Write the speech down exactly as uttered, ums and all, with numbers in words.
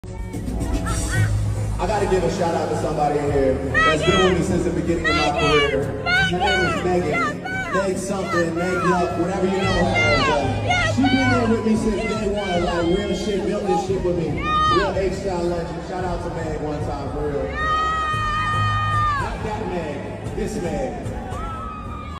I gotta give a shout out to somebody in here that's been with me since the beginning of my career. Her name is Megan. Meg something, Meg Luck, whatever you know her. She been there with me since day one, like real shit, built this shit with me. Real H-style legend. Shout out to Meg one time, for real. Not that Meg, this Meg.